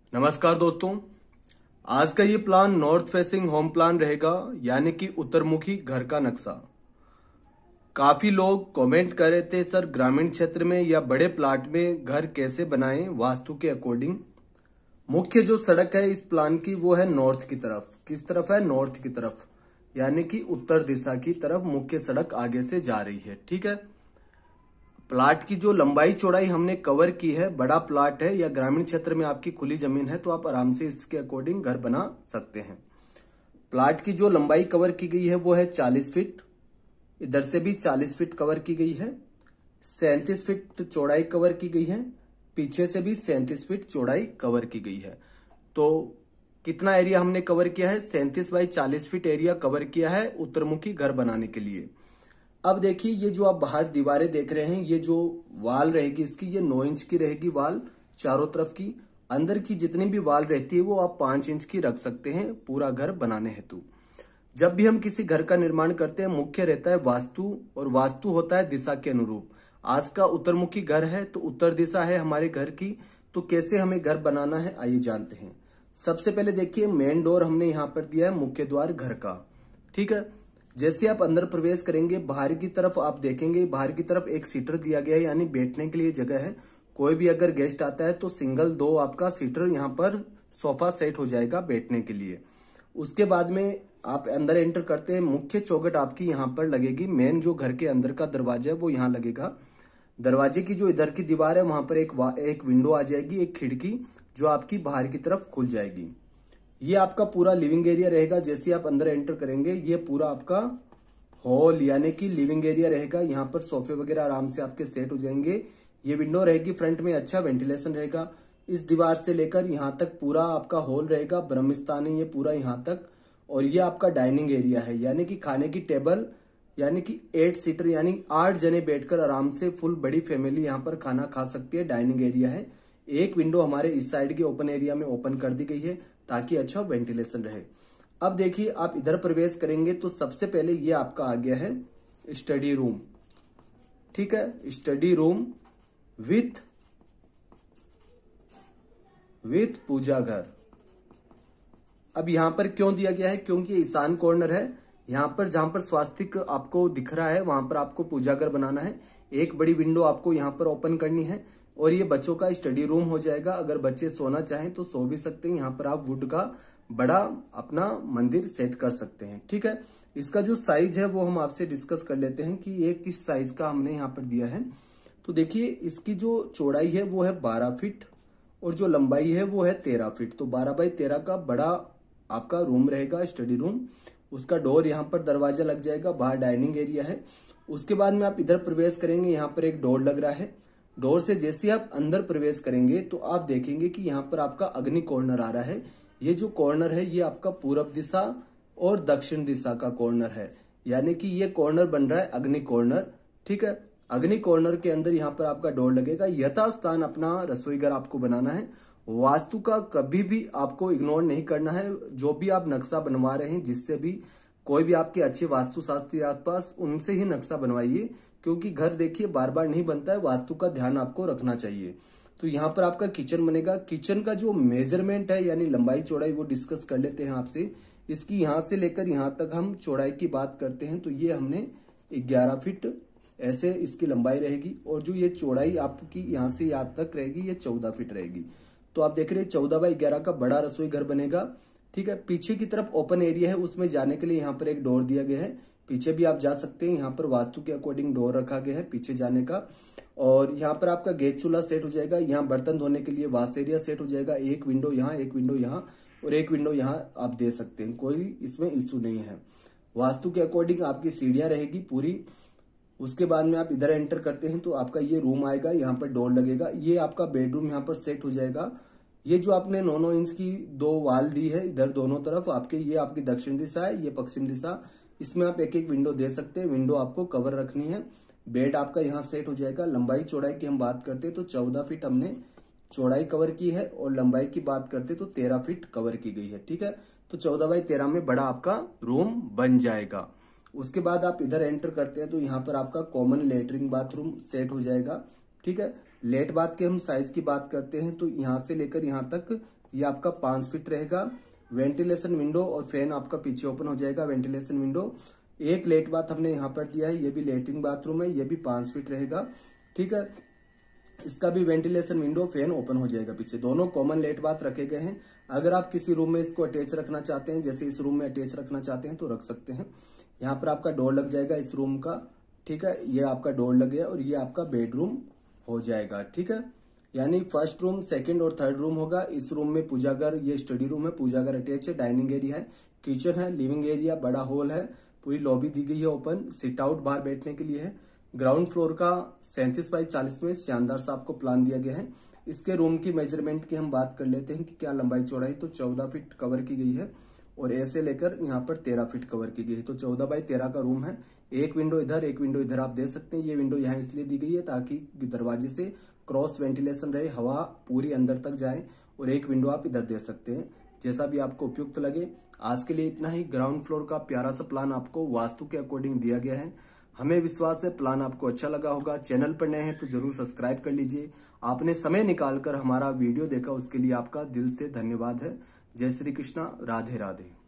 नमस्कार दोस्तों। आज का ये plan north facing home plan रहेगा, यानी कि उत्तरमुखी घर का नक्शा। काफी लोग कमेंट कर रहे थे, सर ग्रामीण क्षेत्र में या बड़े प्लाट में घर कैसे बनाएं वास्तु के अकॉर्डिंग। मुख्य जो सड़क है इस प्लान की वो है नॉर्थ की तरफ। किस तरफ है? नॉर्थ की तरफ, यानी कि उत्तर दिशा की तरफ मुख्य सड़क आगे से जा रही है। ठीक है। प्लाट की जो लंबाई चौड़ाई हमने कवर की है, बड़ा प्लाट है या ग्रामीण क्षेत्र में आपकी खुली जमीन है तो आप आराम से इसके अकॉर्डिंग घर बना सकते हैं। प्लाट की जो लंबाई कवर की गई है वो है 40 फीट। इधर से भी 40 फीट कवर की गई है। 37 फीट चौड़ाई कवर की गई है। पीछे से भी 37 फीट चौड़ाई कवर की गई है। तो कितना एरिया हमने कवर किया है? 37 बाई 40 फीट एरिया कवर किया है उत्तरमुखी घर बनाने के लिए। अब देखिए, ये जो आप बाहर दीवारें देख रहे हैं, ये जो वाल रहेगी इसकी, ये 9 इंच की रहेगी वाल चारों तरफ की। अंदर की जितनी भी वाल रहती है वो आप 5 इंच की रख सकते हैं पूरा घर बनाने हेतु। जब भी हम किसी घर का निर्माण करते हैं, मुख्य रहता है वास्तु, और वास्तु होता है दिशा के अनुरूप। आज का उत्तरमुखी घर है तो उत्तर दिशा है हमारे घर की। तो कैसे हमें घर बनाना है आइए जानते हैं। सबसे पहले देखिए, मेन डोर हमने यहाँ पर दिया है, मुख्य द्वार घर का। ठीक है। जैसे आप अंदर प्रवेश करेंगे, बाहर की तरफ आप देखेंगे, बाहर की तरफ एक सीटर दिया गया है, यानी बैठने के लिए जगह है। कोई भी अगर गेस्ट आता है तो सिंगल 2 आपका सीटर यहाँ पर सोफा सेट हो जाएगा बैठने के लिए। उसके बाद में आप अंदर एंटर करते हैं, मुख्य चौखट आपकी यहाँ पर लगेगी। मेन जो घर के अंदर का दरवाजा है वो यहाँ लगेगा। दरवाजे की जो इधर की दीवार है वहां पर एक विंडो आ जाएगी, एक खिड़की जो आपकी बाहर की तरफ खुल जाएगी। ये आपका पूरा लिविंग एरिया रहेगा। जैसे आप अंदर एंटर करेंगे, ये पूरा आपका हॉल यानी कि लिविंग एरिया रहेगा। यहाँ पर सोफे वगैरह आराम से आपके सेट हो जाएंगे। ये विंडो रहेगी फ्रंट में, अच्छा वेंटिलेशन रहेगा। इस दीवार से लेकर यहाँ तक पूरा आपका हॉल रहेगा, ब्रह्म स्थान है ये पूरा यहाँ तक। और ये आपका डाइनिंग एरिया है, यानी कि खाने की टेबल, यानी कि 8 सीटर, यानी 8 जने बैठकर आराम से फुल बड़ी फैमिली यहाँ पर खाना खा सकती है। डाइनिंग एरिया है। एक विंडो हमारे इस साइड के ओपन एरिया में ओपन कर दी गई है ताकि अच्छा वेंटिलेशन रहे। अब देखिए, आप इधर प्रवेश करेंगे तो सबसे पहले ये आपका आ गया है स्टडी रूम। ठीक है। स्टडी रूम विथ पूजा घर। अब यहां पर क्यों दिया गया है? क्योंकि ईशान कॉर्नर है। यहां पर जहां पर स्वास्तिक आपको दिख रहा है वहां पर आपको पूजा घर बनाना है। एक बड़ी विंडो आपको यहां पर ओपन करनी है और ये बच्चों का स्टडी रूम हो जाएगा। अगर बच्चे सोना चाहें तो सो भी सकते हैं। यहाँ पर आप वुड का बड़ा अपना मंदिर सेट कर सकते हैं। ठीक है। इसका जो साइज है वो हम आपसे डिस्कस कर लेते हैं कि ये किस साइज का हमने यहाँ पर दिया है। तो देखिए, इसकी जो चौड़ाई है वो है 12 फीट और जो लंबाई है वो है 13 फीट। तो 12 बाई 13 का बड़ा आपका रूम रहेगा, स्टडी रूम। उसका डोर यहाँ पर दरवाजा लग जाएगा, बाहर डाइनिंग एरिया है। उसके बाद में आप इधर प्रवेश करेंगे, यहाँ पर एक डोर लग रहा है। डोर से जैसे आप अंदर प्रवेश करेंगे तो आप देखेंगे कि यहाँ पर आपका अग्नि कॉर्नर आ रहा है। ये जो कॉर्नर है ये आपका पूरब दिशा और दक्षिण दिशा का कॉर्नर है, यानी कि ये कॉर्नर बन रहा है अग्नि कॉर्नर। ठीक है। अग्नि कॉर्नर के अंदर यहाँ पर आपका डोर लगेगा। यथास्थान अपना रसोई घर आपको बनाना है। वास्तु का कभी भी आपको इग्नोर नहीं करना है। जो भी आप नक्शा बनवा रहे हैं, जिससे भी कोई भी आपके अच्छे वास्तुशास्त्री आसपास, उनसे ही नक्शा बनवाइए, क्योंकि घर देखिए बार बार नहीं बनता है। वास्तु का ध्यान आपको रखना चाहिए। तो यहाँ पर आपका किचन बनेगा। किचन का जो मेजरमेंट है यानी लंबाई चौड़ाई वो डिस्कस कर लेते हैं आपसे। इसकी यहाँ से लेकर यहाँ तक हम चौड़ाई की बात करते हैं तो ये हमने 11 फीट ऐसे इसकी लंबाई रहेगी। और जो ये चौड़ाई आपकी यहाँ से यहाँ तक रहेगी ये 14 फीट रहेगी। तो आप देख रहे हैं 14 बाई 11 का बड़ा रसोई घर बनेगा। ठीक है। पीछे की तरफ ओपन एरिया है, उसमें जाने के लिए यहाँ पर एक डोर दिया गया है। पीछे भी आप जा सकते हैं। यहाँ पर वास्तु के अकॉर्डिंग डोर रखा गया है पीछे जाने का। और यहाँ पर आपका गैस चूल्हा सेट हो जाएगा। यहाँ बर्तन धोने के लिए वाश एरिया सेट हो जाएगा। एक विंडो यहाँ, एक विंडो यहाँ और एक विंडो यहाँ आप दे सकते हैं, कोई इसमें इश्यू नहीं है। वास्तु के अकॉर्डिंग आपकी सीढ़ियां रहेगी पूरी। उसके बाद में आप इधर एंटर करते हैं तो आपका ये रूम आएगा, यहाँ पर डोर लगेगा। ये आपका बेडरूम यहाँ पर सेट हो जाएगा। ये जो आपने 9-9 इंच की 2 वाल दी है इधर दोनों तरफ आपके, ये आपकी दक्षिण दिशा है, ये पश्चिम दिशा। इसमें आप एक एक विंडो दे सकते हैं। विंडो आपको कवर रखनी है। बेड आपका यहाँ सेट हो जाएगा। लंबाई चौड़ाई की हम बात करते हैं तो 14 फीट हमने चौड़ाई कवर की है और लंबाई की बात करते तो 13 फीट कवर की गई है। ठीक है। तो 14 बाई 13 में बड़ा आपका रूम बन जाएगा। उसके बाद आप इधर एंटर करते हैं तो यहाँ पर आपका कॉमन लेटरिन बाथरूम सेट हो जाएगा। ठीक है। लेट बाथ के हम साइज की बात करते हैं तो यहाँ से लेकर यहाँ तक ये आपका 5 फीट रहेगा। वेंटिलेशन विंडो और फैन आपका पीछे ओपन हो जाएगा। वेंटिलेशन विंडो, एक लेट बाथ हमने यहाँ पर दिया है, ये भी लेटरिन बाथरूम है, ये भी 5 फीट रहेगा। ठीक है, इसका भी वेंटिलेशन विंडो फैन ओपन हो जाएगा पीछे। दोनों कॉमन लेट बाथ रखे गए हैं। अगर आप किसी रूम में इसको अटैच रखना चाहते हैं, जैसे इस रूम में अटैच रखना चाहते हैं तो रख सकते हैं। यहाँ पर आपका डोर लग जाएगा इस रूम का। ठीक है, ये आपका डोर लग गया और ये आपका बेडरूम हो जाएगा। ठीक है, यानी फर्स्ट रूम, सेकंड और थर्ड रूम होगा। इस रूम में पूजा घर, ये स्टडी रूम है, पूजा घर अटैच है, डाइनिंग एरिया है, किचन है, लिविंग एरिया, बड़ा हॉल है, पूरी लॉबी दी गई है ओपन, सिट आउट बाहर बैठने के लिए है। ग्राउंड फ्लोर का 37 बाई 40 में शानदार सा आपको प्लान दिया गया है। इसके रूम की मेजरमेंट की हम बात कर लेते हैं कि क्या लंबाई चौड़ाई, तो 14 फीट कवर की गई है और ऐसे लेकर यहाँ पर 13 फीट कवर की गई है। तो 14 बाई 13 का रूम है। एक विंडो इधर, एक विंडो इधर आप दे सकते हैं। ये विंडो यहाँ इसलिए दी गई है ताकि दरवाजे से क्रॉस वेंटिलेशन रहे, हवा पूरी अंदर तक जाए, और एक विंडो आप इधर दे सकते हैं, जैसा भी आपको उपयुक्त लगे। आज के लिए इतना ही। ग्राउंड फ्लोर का प्यारा सा प्लान आपको वास्तु के अकॉर्डिंग दिया गया है। हमें विश्वास है प्लान आपको अच्छा लगा होगा। चैनल पर नए हैं तो जरूर सब्सक्राइब कर लीजिए। आपने समय निकालकर हमारा वीडियो देखा, उसके लिए आपका दिल से धन्यवाद है। जय श्री कृष्णा, राधे राधे।